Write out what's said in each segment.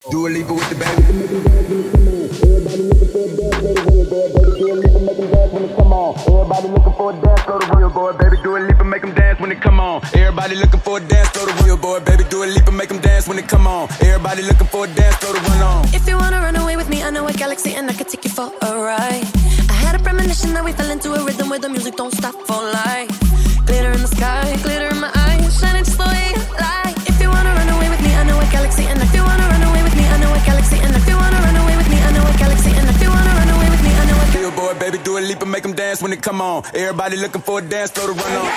Dua Lipa with the baby. Everybody looking for a dance, go to real boy, baby. Dua Lipa make them dance when it come on. Everybody looking for a dance, go to real boy, baby. Dua Lipa make them dance when it come on. Everybody looking for a dance, go to real boy, baby. Dua Lipa make them dance when it come on. Everybody looking for a dance, go to run on. If you wanna run away with me, I know a galaxy and I could take you for a ride. I had a premonition that we fell into a rhythm where the music don't stop for life. Glitter in the sky, glitter in my eyes, shining just the way you like. If you wanna run away with me, I know a galaxy. And if you wanna run away with me, I know a galaxy. And if you wanna run away with me, I know a galaxy. And if you wanna run away with me, I know a real boy, baby, Dua Lipa make them dance when it come on. Everybody looking for a dance, throw the run on.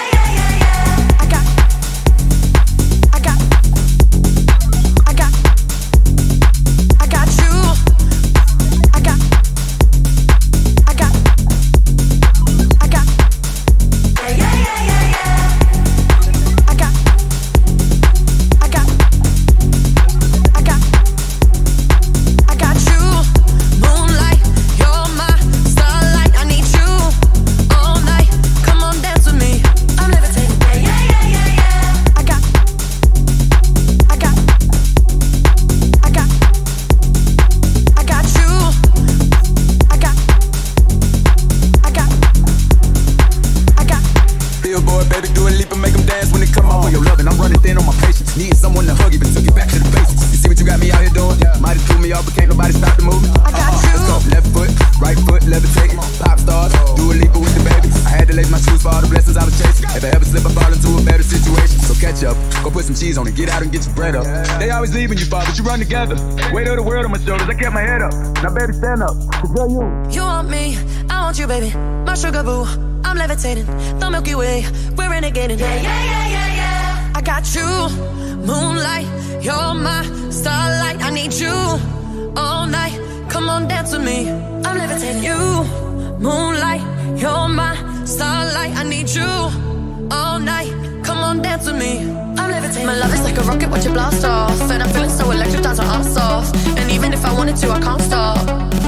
Baby, Dua Lipa make them dance when it come on. For your loving, I'm running thin on my patience. Needing someone to hug, even took it back to the basics. You see what you got me out here doing? Might have threw me off, but can't nobody stop the movement. I got you. Let's go, left foot, right foot, levitating. Pop stars, Dua Lipa with the baby. I had to lace my shoes for all the blessings I was chasing. If I ever slip, I fall into a better situation. So catch up, go put some cheese on it, get out and get your bread up. They always leave when you fall, but you run together. Weight of the world on my shoulders, I kept my head up. Now baby, stand up, cause girl, you want me, I want you, baby. My sugar boo, I'm levitating. The Milky Way, we're renegading. Yeah. I got you, moonlight, you're my starlight. I need you all night. Come on, dance with me. I'm levitating. You, moonlight, you're my starlight. I need you all night. Come on, dance with me. I'm levitating. My love is like a rocket, watch it blast off. And I'm feeling so electric, dance my ass off. And even if I wanted to, I can't stop.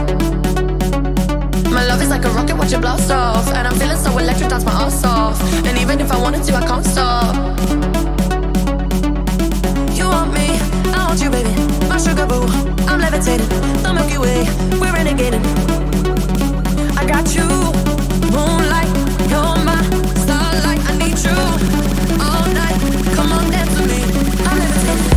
My love is like a rocket, watch it blast off. And I'm feeling so electric, dance my ass off. And even if I wanted to, I can't stop. You want me, I want you, baby. My sugar boo, I'm levitating. The Milky Way, we're renegading. I got you, moonlight, you're my starlight. I need you all night. Come on, dance with me. I'm levitating.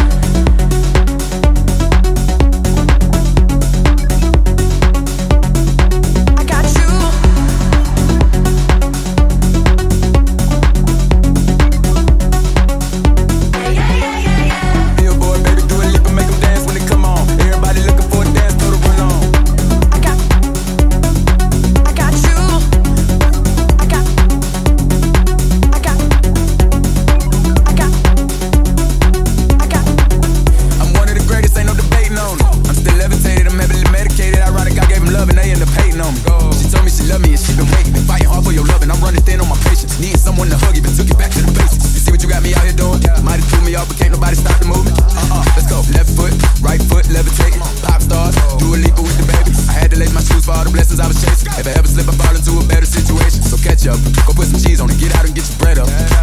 I was chasing. If I ever slip, I fall into a better situation. So catch up, go put some cheese on it, get out and get your bread up.